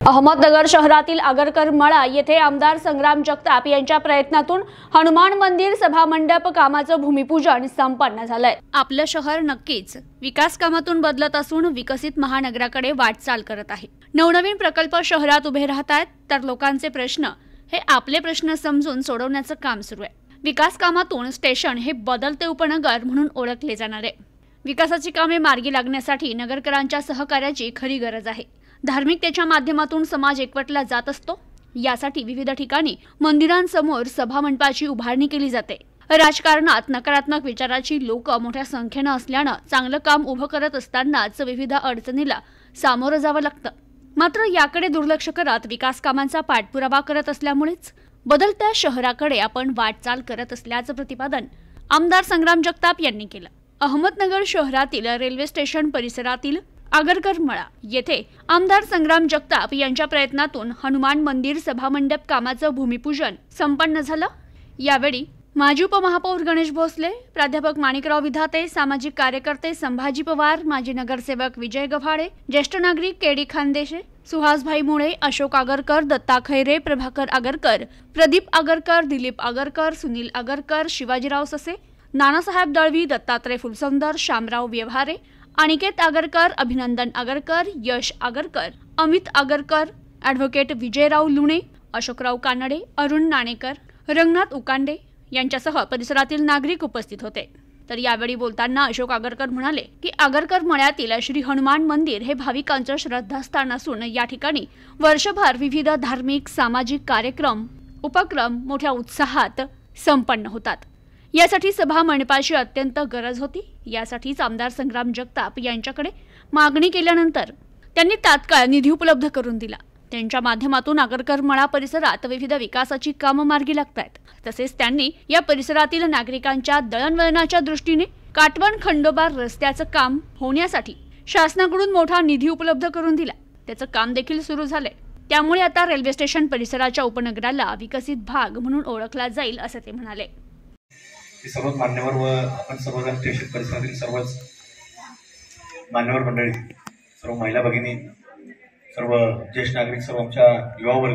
अहमदनगर शहरातील आगरकर मळा येथे आमदार संग्राम जगताप यांच्या प्रयत्नातून हनुमान मंदिर सभामंडप कामाचं भूमिपूजन संपन्न झालंय। आपलं शहर नक्कीच विकास कामातून बदलत असून विकसित महानगराकडे वाटचाल करत आहे। नवनवीन प्रकल्प शहरात उभे राहत आहेत, तर लोकांचे प्रश्न हे आपले प्रश्न समजून सोडवण्याचं काम सुरू आहे। विकास कामातून स्टेशन हे बदलते उपनगर म्हणून ओळखले जाणार आहे। विकासाची कामे मार्गी लागण्यासाठी नगरकरांच्या सहकार्याची खरी गरज आहे। धार्मिकतेच्या माध्यमातून समाज एकवटला जात असतो, यासाठी विविध ठिकाणी मंदिरांसमोर सभामंडपाची उभारणी केली जाते। राजकारणात नकारात्मक विचाराची लोक मोठ्या संख्येने असल्याने चांगलं काम उभं करत असतानाच विविध अडचणीला सामोरं जावं लागतं। मात्र याकडे दुर्लक्ष करत विकास कामांचा पाठपुरावा करत असल्यामुळेच बदलत्या शहराकडे आपण वाटचाल करत असल्याचं प्रतिपादन आमदार संग्राम जगताप यांनी केलं। अहमदनगर शहरातील रेल्वे स्टेशन परिसरातील आगरकर मळा येथे आमदार संग्राम जगताप यांच्या प्रयत्नातून हनुमान मंदिर सभामंडप कामाचं भूमिपूजन संपन्न झालं। यावेळी माजी उपमहापौर गणेश भोसले, प्राध्यापक माणिकराव विधाते, सामाजिक कार्यकर्ते संभाजी पवार, माजी नगरसेवक विजय गव्हाडे, ज्येष्ठ नागरिक केडी खानदेशे, सुहासभाई मुळे, अशोक आगरकर, दत्ता खैरे, प्रभाकर आगरकर, प्रदीप आगरकर, दिलीप आगरकर, सुनील आगरकर, शिवाजीराव ससे, नानासाहेब दळवी, दत्तात्रय फुलसुंदर, शामराव व्यवहारे, अनिकेत आगरकर, अभिनंदन आगरकर, यश आगरकर, अमित आगरकर, ॲडव्होकेट विजयराव लुणे, अशोकराव कानडे, अरुण नाणेकर, रंगनाथ उकांडे यांच्यासह परिसरातील नागरिक उपस्थित होते। तर यावेळी बोलताना अशोक आगरकर म्हणाले की आगरकर मळ्यातील श्री हनुमान मंदिर हे भाविकांचं श्रद्धास्थान असून या ठिकाणी वर्षभर विविध धार्मिक सामाजिक कार्यक्रम उपक्रम मोठ्या उत्साहात संपन्न होतात। यासाठी सभा मंडपाची अत्यंत गरज होती। यासाठीच आमदार संग्राम जगताप यांच्याकडे मागणी केल्यानंतर त्यांनी तात्काळ निधी उपलब्ध करून दिला। त्यांच्या माध्यमातून आगरकर मळा परिसरात विविध विकासाची कामं मार्गी लागतात। तसेच त्यांनी या परिसरातील नागरिकांच्या दळणवळणाच्या दृष्टीने काटवण खंडोबा रस्त्याचं काम होण्यासाठी शासनाकडून मोठा निधी उपलब्ध करून दिला। त्याचं काम देखील सुरू झालंय। त्यामुळे आता रेल्वे स्टेशन परिसराच्या उपनगराला विकसित भाग म्हणून ओळखला जाईल असं ते म्हणाले। सर्वच मान्यवर व आपण सर्वजण स्टेशन परिसरातील सर्वच मान्यवर मंडळी, सर्व महिला भगिनी, सर्व ज्येष्ठ नागरिक, सर्व आमच्या युवा वर्ग,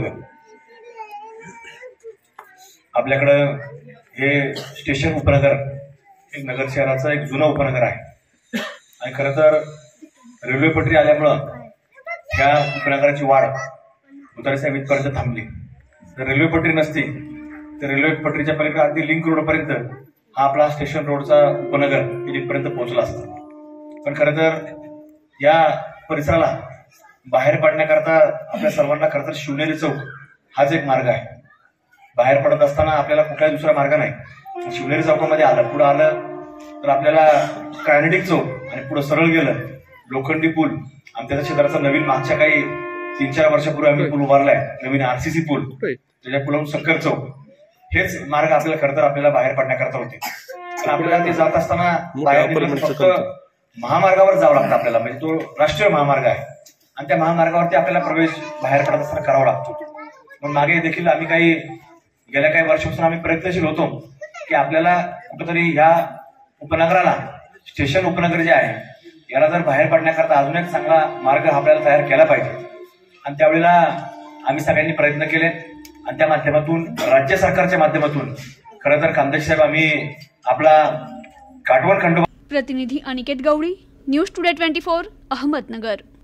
आपल्याकडं हे स्टेशन उपनगर एक नगर शहराचं एक जुनं उपनगर आहे आणि खरं तर रेल्वे पटरी आल्यामुळं ह्या उपनगराची वाढ उतारसाहेब इथपर्यंत थांबली। जर रेल्वे पटरी नसती तर रेल्वे पटरीच्या पलीकडे अगदी लिंक रोडपर्यंत हा आपला स्टेशन रोडचा उपनगर इथपर्यंत पोहोचला असता। पण खरं तर या परिसराला बाहेर पडण्याकरता आपल्या सर्वांना खरं तर शिवनेरी चौक हाच एक मार्ग आहे। बाहेर पडत असताना आपल्याला कुठलाही दुसरा मार्ग नाही। शिवनेरी चौकामध्ये आलं, पुढे आलं तर आपल्याला कायनेटिक चौक आणि पुढे सरळ गेलं लोखंडी पूल, आमच्या क्षेत्राचा नवीन मागच्या काही 3-4 वर्षापूर्वी आम्ही पूल उभारलाय, नवीन RCC पूल, त्याच्या पुलावरून शंकर चौक, हेच मार्ग आपल्याला खरं तर आपल्याला बाहेर पडण्याकरता होते। पण आपल्याला ते जात असताना बाहेर फक्त महामार्गावर जावं लागतं आपल्याला, म्हणजे तो राष्ट्रीय महामार्ग आहे आणि त्या महामार्गावरती आपल्याला प्रवेश बाहेर पडत असताना करावा लागतो। पण मागे देखील आम्ही गेल्या काही वर्षापासून आम्ही प्रयत्नशील होतो की आपल्याला कुठेतरी ह्या उपनगराला, स्टेशन उपनगर जे आहे याला जर बाहेर पडण्याकरता अजून एक चांगला मार्ग आपल्याला तयार केला पाहिजे। आणि त्यावेळेला आम्ही सगळ्यांनी प्रयत्न केले आणि त्या माध्यमातून राज्य सरकारच्या माध्यमातून खरं तर खानदेश साहेब आम्ही आपला काटवण खंडोबा। प्रतिनिधी अनिकेत गवळी, न्यूज टुडे 24, अहमदनगर।